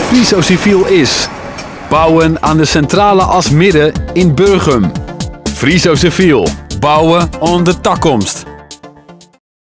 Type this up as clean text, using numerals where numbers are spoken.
Friso Civiel is. Bouwen aan de centrale as midden in Burgum. Friso Civiel. Bouwen aan de toekomst.